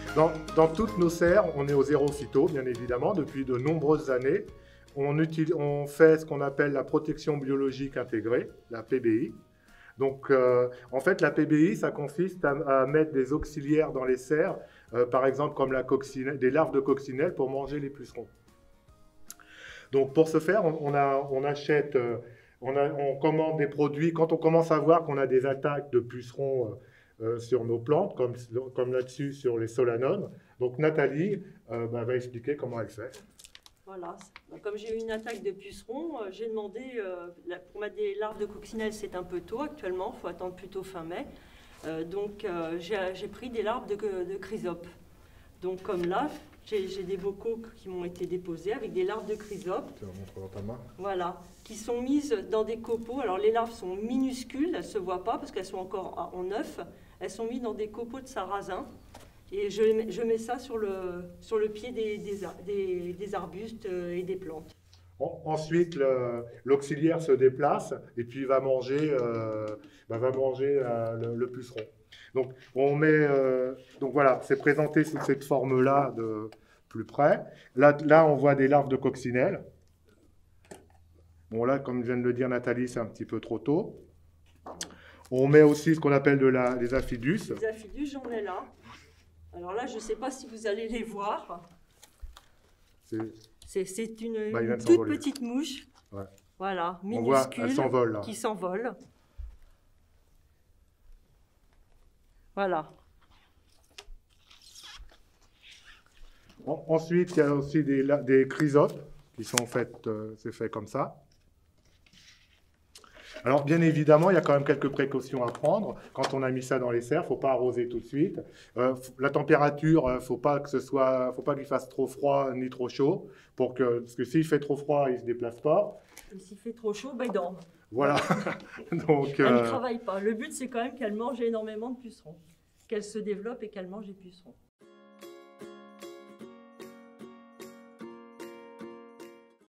Dans toutes nos serres, on est au zéro phyto, bien évidemment, depuis de nombreuses années. On fait ce qu'on appelle la protection biologique intégrée, la PBI. Donc, en fait, la PBI, ça consiste à mettre des auxiliaires dans les serres, par exemple comme des larves de coccinelle pour manger les pucerons. Donc, pour ce faire, on commande des produits. Quand on commence à voir qu'on a des attaques de pucerons sur nos plantes, comme là-dessus sur les solanones, donc Nathalie va expliquer comment elle fait. Voilà, comme j'ai eu une attaque de pucerons, j'ai demandé, pour mettre des larves de coccinelle, c'est un peu tôt actuellement, il faut attendre plutôt fin mai. Donc j'ai pris des larves de chrysope. Donc comme là, j'ai des bocaux qui m'ont été déposés avec des larves de chrysope. Tu vas montrer dans ta main. Voilà, qui sont mises dans des copeaux. Alors les larves sont minuscules, elles ne se voient pas parce qu'elles sont encore en œuf. Elles sont mises dans des copeaux de sarrasin. Et je mets ça sur le pied des arbustes et des plantes. Ensuite, l'auxiliaire se déplace et puis va manger le puceron. Donc, donc voilà, c'est présenté sous cette forme-là de plus près. Là, on voit des larves de coccinelle. Bon, là, comme vient de le dire Nathalie, c'est un petit peu trop tôt. On met aussi ce qu'on appelle des aphidus. Les aphidus, j'en ai là. Alors là, je ne sais pas si vous allez les voir. C'est une toute petite mouche. Ouais. Voilà, minuscule, qui s'envole. Voilà. Ensuite, il y a aussi des chrysopes qui sont faites, c'est fait comme ça. Alors, bien évidemment, il y a quand même quelques précautions à prendre. Quand on a mis ça dans les serres, il ne faut pas arroser tout de suite. La température, il ne faut pas qu'il fasse trop froid ni trop chaud, parce que s'il fait trop froid, il ne se déplace pas. Et s'il fait trop chaud, il dort. Voilà. Donc, elle ne travaille pas. Le but, c'est quand même qu'elle mange énormément de pucerons, qu'elle se développe et qu'elle mange des pucerons.